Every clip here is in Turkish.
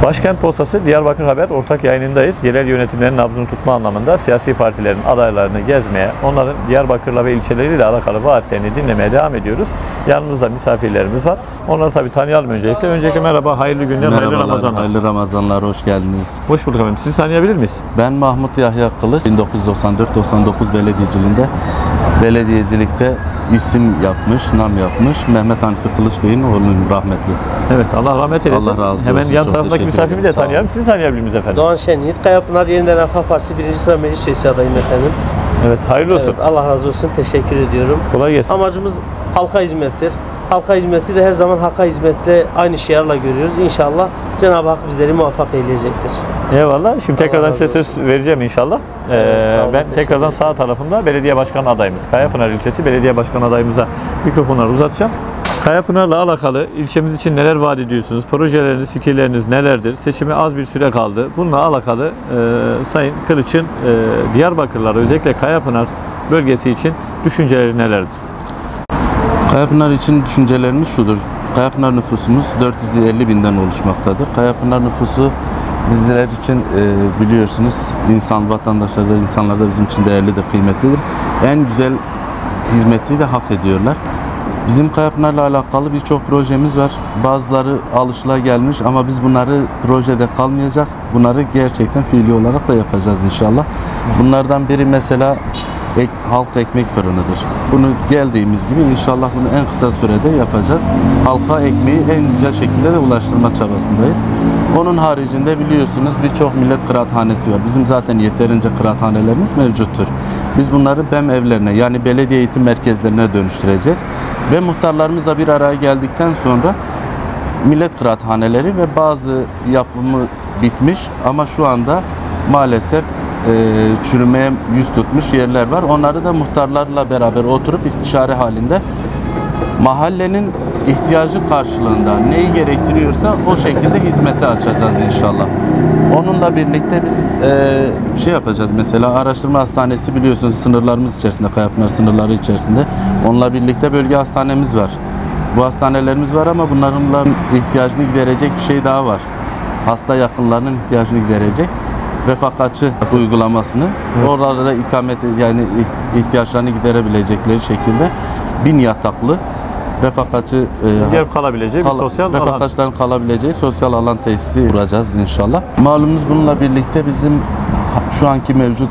Başkent Postası Diyarbakır Haber ortak yayınındayız. Yerel yönetimlerin nabzını tutma anlamında siyasi partilerin adaylarını gezmeye, onların Diyarbakır'la ve ilçeleriyle alakalı vaatlerini dinlemeye devam ediyoruz. Yanımızda misafirlerimiz var. Onları tabii tanıyalım öncelikle. Öncelikle merhaba, hayırlı günler, hayırlı Ramazanlar. Hayırlı Ramazanlar, hoş geldiniz. Hoş bulduk efendim. Sizi tanıyabilir miyiz? Ben Mahmut Yahya Kılıç, 1994-99 belediyecilikte isim yapmış, nam yapmış. Mehmet Hanifi Kılıç Bey'in oğluyum, rahmetli. Evet, Allah rahmet eylesin. Allah razı olsun. Hemen yan Çok tarafındaki misafirimi de tanıyalım. Sizi tanıyabilir miyiz efendim? Doğan Şenyiğit, Kayapınar Yeniden Refah Partisi 1. sıra meclis üyesi adayım efendim. Evet, hayırlı olsun. Evet, Allah razı olsun, teşekkür ediyorum. Kolay gelsin. Amacımız halka hizmettir. Halka hizmeti de her zaman hakka hizmetle aynı şiarla görüyoruz. İnşallah Cenab-ı Hak bizleri muvaffak eylecektir. Eyvallah. Şimdi tekrardan size söz olsun. vereceğim inşallah. Sağ olun, Ben tekrardan sağ tarafımda belediye başkanı adayımız, Kayapınar ilçesi belediye başkanı adayımıza mikrofonları uzatacağım. Kayapınar'la alakalı ilçemiz için neler vaat ediyorsunuz? Projeleriniz, fikirleriniz nelerdir? Seçime az bir süre kaldı. Bununla alakalı Sayın Kılıç'ın Diyarbakırlar, özellikle Kayapınar bölgesi için düşünceleri nelerdir? Kayapınar için düşüncelerimiz şudur. Kayapınar nüfusumuz 450 binden oluşmaktadır. Kayapınar nüfusu bizler için biliyorsunuz vatandaşlar da insanlar da bizim için değerlidir, kıymetlidir. En güzel hizmeti de hak ediyorlar. Bizim Kayapınar'la alakalı birçok projemiz var. Bazıları alışılagelmiş ama biz bunları projede kalmayacak. Bunları gerçekten fiili olarak da yapacağız inşallah. Bunlardan biri mesela halk ekmek fırınıdır. Bunu geldiğimiz gibi inşallah bunu en kısa sürede yapacağız. Halka ekmeği en güzel şekilde de ulaştırma çabasındayız. Onun haricinde biliyorsunuz birçok millet kıraathanesi var. Bizim zaten yeterince kıraathanelerimiz mevcuttur. Biz bunları BEM evlerine, yani belediye eğitim merkezlerine dönüştüreceğiz. Ve muhtarlarımızla bir araya geldikten sonra millet kıraathaneleri ve bazı yapımı bitmiş ama şu anda maalesef çürümeye yüz tutmuş yerler var. Onları da muhtarlarla beraber oturup istişare halinde mahallenin ihtiyacı karşılığında neyi gerektiriyorsa o şekilde hizmete açacağız inşallah. Onunla birlikte biz şey yapacağız, mesela araştırma hastanesi biliyorsunuz sınırlarımız içerisinde, Kayapınar sınırları içerisinde. Onunla birlikte bölge hastanemiz var. Bu hastanelerimiz var ama bunlarla ihtiyacını giderecek bir şey daha var. Hasta yakınlarının ihtiyacını giderecek refakatçi uygulamasını, oralarda ikamet, yani ihtiyaçlarını giderebilecekleri şekilde 1000 yataklı refakatçi gelip kalabileceği bir sosyal alan. Refakatçilerin kalabileceği sosyal alan tesisi kuracağız inşallah. Malumunuz bununla birlikte bizim şu anki mevcut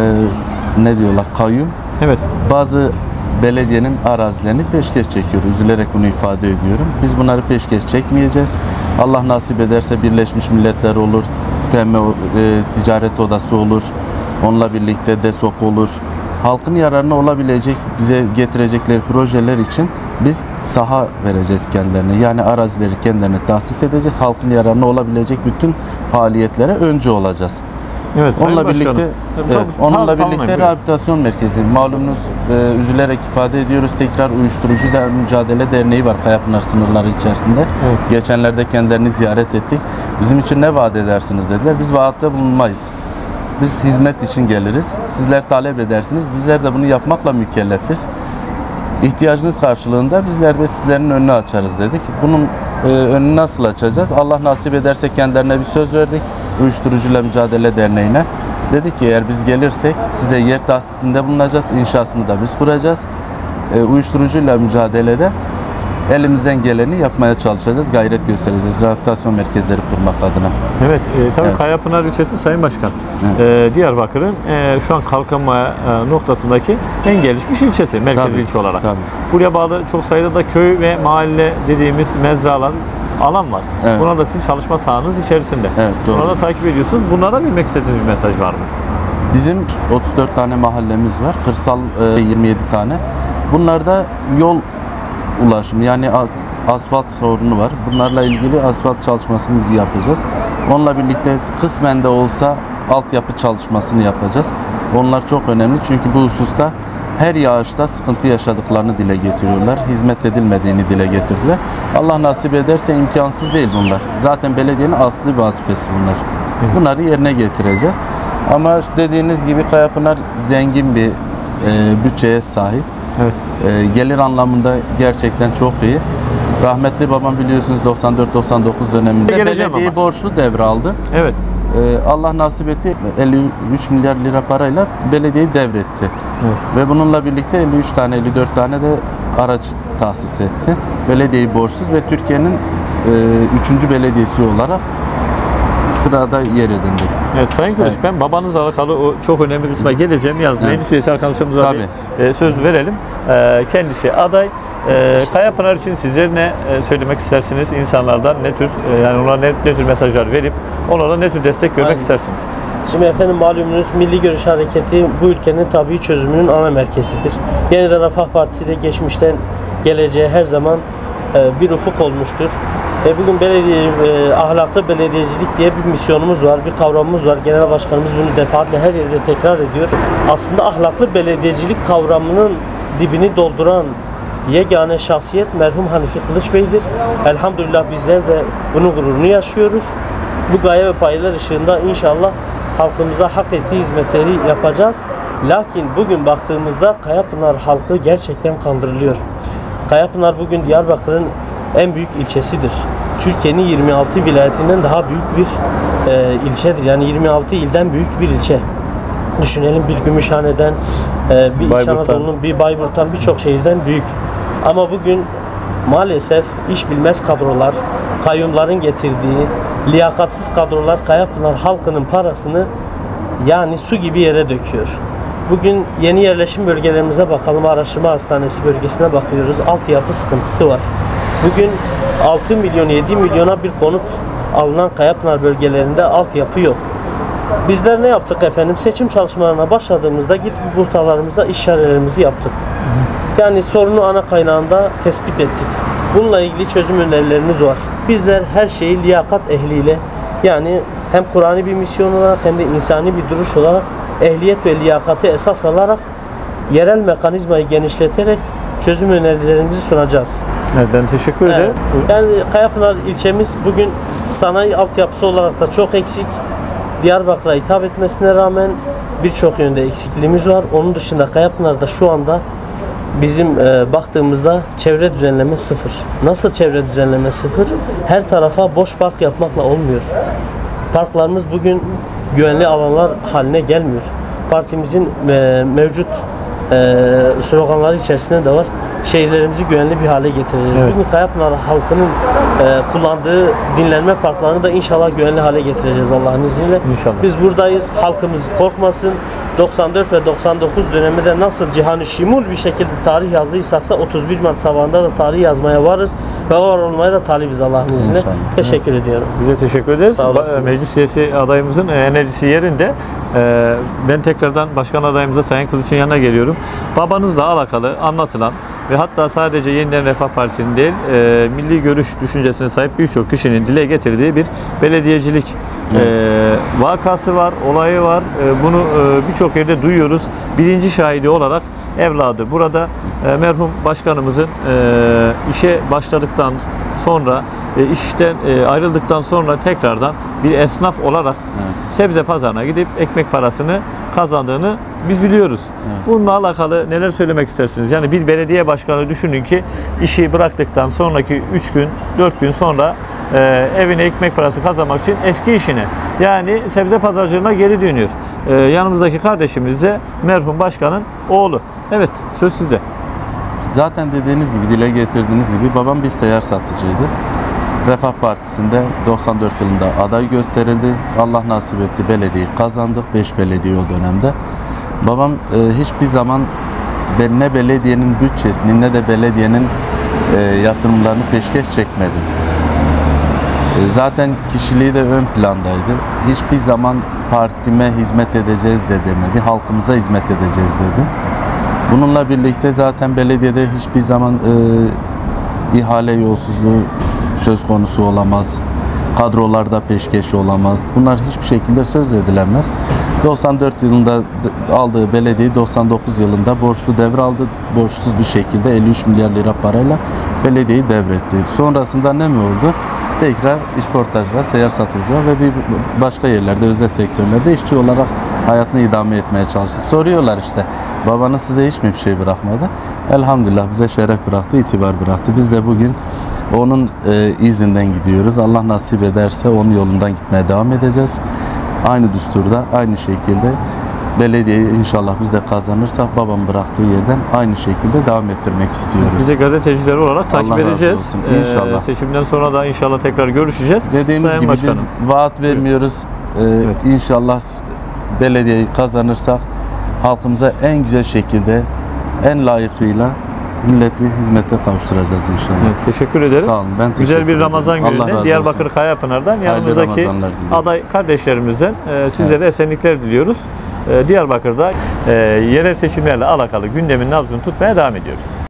kayyum. Evet. Bazı belediyenin arazilerini peşkeş çekiyor. Üzülerek bunu ifade ediyorum. Biz bunları peşkeş çekmeyeceğiz. Allah nasip ederse Birleşmiş Milletler olur, ticaret odası olur, onunla birlikte DESOP olur. Halkın yararına olabilecek, bize getirecekleri projeler için biz saha vereceğiz kendilerine. Yani arazileri kendilerine tahsis edeceğiz. Halkın yararına olabilecek bütün faaliyetlere öncü olacağız. Evet, onunla birlikte rehabilitasyon merkezi. Malumunuz üzülerek ifade ediyoruz. Tekrar Uyuşturucu Mücadele Derneği var Kayapınar sınırları içerisinde. Evet. Geçenlerde kendilerini ziyaret ettik. Bizim için ne vaat edersiniz dediler. Biz vaatte bulunmayız. Biz hizmet için geliriz. Sizler talep edersiniz. Bizler de bunu yapmakla mükellefiz. İhtiyacınız karşılığında bizler de sizlerin önünü açarız dedik. Bunun önünü nasıl açacağız? Allah nasip ederse kendilerine bir söz verdik. Uyuşturucuyla Mücadele Derneği'ne. Dedik ki eğer biz gelirsek size yer tahsisinde bulunacağız. İnşasını da biz kuracağız. Uyuşturucuyla mücadelede elimizden geleni yapmaya çalışacağız, gayret göstereceğiz. Rehabilitasyon merkezleri kurmak adına. Evet, tabii evet. Kayapınar ilçesi Sayın Başkan, Diyarbakır'ın şu an kalkınma noktasındaki en gelişmiş ilçesi, merkez ilçe olarak. Tabii. Buraya bağlı çok sayıda da köy ve mahalle dediğimiz mezralar, alan var. Evet. Buna da sizin çalışma sahanız içerisinde. Evet, doğru. Bunu da takip ediyorsunuz. Bunlara bilmek istediğiniz bir mesaj var mı? Bizim 34 tane mahallemiz var. Kırsal 27 tane. Bunlarda yol ulaşımı, yani asfalt sorunu var. Bunlarla ilgili asfalt çalışmasını yapacağız. Onunla birlikte kısmen de olsa altyapı çalışmasını yapacağız. Onlar çok önemli çünkü bu hususta her yağışta sıkıntı yaşadıklarını dile getiriyorlar. Hizmet edilmediğini dile getirdiler. Allah nasip ederse imkansız değil bunlar. Zaten belediyenin asli vazifesi bunlar. Bunları yerine getireceğiz. Ama dediğiniz gibi Kayapınar zengin bir bütçeye sahip. Evet. Gelir anlamında gerçekten çok iyi. Rahmetli babam biliyorsunuz 94-99 döneminde Geleceğim belediyeyi ama. borçlu devraldı. Evet. Allah nasip etti 53 milyar lira parayla belediyeyi devretti. Evet. Ve bununla birlikte 53 tane 54 tane de araç tahsis etti. Belediyeyi borçsuz ve Türkiye'nin 3. belediyesi olarak sırada yer edindi. Evet Sayın Kılıç, Evet. ben babanızla alakalı o çok önemli kısma geleceğim. Yalnız Evet. meclis üyesi arkadaşlarımıza Tabii. bir söz verelim. Kendisi aday. Kayapınar için sizler ne söylemek istersiniz? İnsanlardan ne tür yani onlara ne tür mesajlar verip onlara ne tür destek görmek Aynen. istersiniz? Şimdi efendim malumunuz Milli Görüş Hareketi bu ülkenin tabii çözümünün ana merkezidir. Yeniden Refah Partisi de geçmişten geleceğe her zaman bir ufuk olmuştur. Bugün ahlaklı belediyecilik diye bir misyonumuz var, bir kavramımız var. Genel Başkanımız bunu defaatle her yerde tekrar ediyor. Aslında ahlaklı belediyecilik kavramının dibini dolduran yegane şahsiyet merhum Hanifi Kılıç Bey'dir. Elhamdülillah bizler de bunun gururunu yaşıyoruz. Bu gaye ve payeler ışığında inşallah halkımıza hak ettiği hizmetleri yapacağız. Lakin bugün baktığımızda Kayapınar halkı gerçekten kandırılıyor. Kayapınar bugün Diyarbakır'ın en büyük ilçesidir. Türkiye'nin 26 vilayetinden daha büyük bir ilçedir. Yani 26 ilden büyük bir ilçe. Düşünelim bir Gümüşhane'den, bir İç Anadolu'nun, bir Bayburt'tan birçok şehirden büyük. Ama bugün maalesef iş bilmez kadrolar, kayyumların getirdiği liyakatsiz kadrolar Kayapınar halkının parasını yani su gibi yere döküyor. Bugün yeni yerleşim bölgelerimize bakalım. Araştırma Hastanesi bölgesine bakıyoruz. Altyapı sıkıntısı var. Bugün 6 milyon 7 milyona bir konut alınan Kayapınar bölgelerinde altyapı yok. Bizler ne yaptık efendim? Seçim çalışmalarına başladığımızda gidip muhtarlarımıza işaretlerimizi yaptık. Yani sorunu ana kaynağında tespit ettik. Bununla ilgili çözüm önerilerimiz var. Bizler her şeyi liyakat ehliyle yani hem Kur'an'i bir misyon olarak hem de insani bir duruş olarak ehliyet ve liyakatı esas alarak yerel mekanizmayı genişleterek çözüm önerilerimizi sunacağız. Evet, ben teşekkür ederim. Yani Kayapınar ilçemiz bugün sanayi altyapısı olarak da çok eksik. Diyarbakır'a hitap etmesine rağmen birçok yönde eksikliğimiz var. Onun dışında Kayapınar'da şu anda bizim baktığımızda çevre düzenleme sıfır. Nasıl çevre düzenleme sıfır? Her tarafa boş park yapmakla olmuyor. Parklarımız bugün güvenli alanlar haline gelmiyor. Partimizin mevcut sloganları içerisinde de var. Şehirlerimizi güvenli bir hale getireceğiz. Evet. Bugün Kayapınar halkının kullandığı dinlenme parklarını da inşallah güvenli hale getireceğiz Allah'ın izniyle. İnşallah. Biz buradayız. Halkımız korkmasın. 94 ve 99 döneminde nasıl cihan-ı şimul bir şekilde tarih yazdıysak 31 Mart sabahında da tarih yazmaya varız ve var olmaya da talibiz Allah'ın izniyle. İnşallah. Teşekkür ediyorum. Bize teşekkür ederiz. Sağ olasınız. Meclis üyesi adayımızın enerjisi yerinde. Ben tekrardan başkan adayımıza Sayın Kılıç'ın yanına geliyorum. Babanızla alakalı anlatılan ve hatta sadece Yeniden Refah Partisi'nin değil, milli görüş düşüncesine sahip birçok kişinin dile getirdiği bir belediyecilik vakası var, olayı var. Bunu birçok yerde duyuyoruz. Birinci şahidi olarak evladı burada merhum başkanımızın işe başladıktan sonra işten ayrıldıktan sonra tekrardan bir esnaf olarak sebze pazarına gidip ekmek parasını kazandığını biz biliyoruz. Evet. Bununla alakalı neler söylemek istersiniz? Yani bir belediye başkanı düşünün ki işi bıraktıktan sonraki 3 gün, 4 gün sonra evine ekmek parası kazanmak için eski işine yani sebze pazarcılığına geri dönüyor. Yanımızdaki kardeşimiz de merhum başkanın oğlu. Evet, söz sizde. Zaten dediğiniz gibi, dile getirdiğiniz gibi babam bir seyyar satıcıydı. Refah Partisi'nde 94 yılında aday gösterildi. Allah nasip etti, belediyeyi kazandık. 5 belediye o dönemde. Babam hiçbir zaman ne belediyenin bütçesini ne de belediyenin yatırımlarını peşkeş çekmedi. Zaten kişiliği de ön plandaydı. Hiçbir zaman partime hizmet edeceğiz de demedi. Halkımıza hizmet edeceğiz dedi. Bununla birlikte zaten belediyede hiçbir zaman ihale yolsuzluğu söz konusu olamaz. Kadrolarda peşkeş olamaz. Bunlar hiçbir şekilde söz edilemez. 94 yılında aldığı belediyeyi 99 yılında borçlu devraldı. Borçsuz bir şekilde 53 milyar lira parayla belediyeyi devretti. Sonrasında ne mi oldu? Tekrar işportajcılığa, seyyar satıcılığa ve bir başka yerlerde, özel sektörlerde işçi olarak hayatını idame etmeye çalıştı. Soruyorlar işte, babanız size hiç mi bir şey bırakmadı? Elhamdülillah bize şeref bıraktı, itibar bıraktı. Biz de bugün Onun izinden gidiyoruz. Allah nasip ederse onun yolundan gitmeye devam edeceğiz. Aynı düsturda, aynı şekilde belediyeyi inşallah biz de kazanırsak babam bıraktığı yerden aynı şekilde devam ettirmek istiyoruz. Biz de gazeteciler olarak takip Allah razı edeceğiz. olsun. İnşallah. Seçimden sonra da inşallah tekrar görüşeceğiz. Dediğimiz Sayın gibi Başkanım. biz vaat vermiyoruz. İnşallah belediyeyi kazanırsak halkımıza en güzel şekilde, en layıkıyla milleti hizmete kavuşturacağız inşallah. Evet, teşekkür ederim. Sağ olun. Ben teşekkür Güzel bir ederim. Ramazan Allah razı gününde olsun. Diyarbakır Kayapınar'dan yanımızdaki Ramazanlar diliyoruz. aday kardeşlerimizden sizlere esenlikler diliyoruz. Diyarbakır'da yerel seçimlerle alakalı gündemin nabzını tutmaya devam ediyoruz.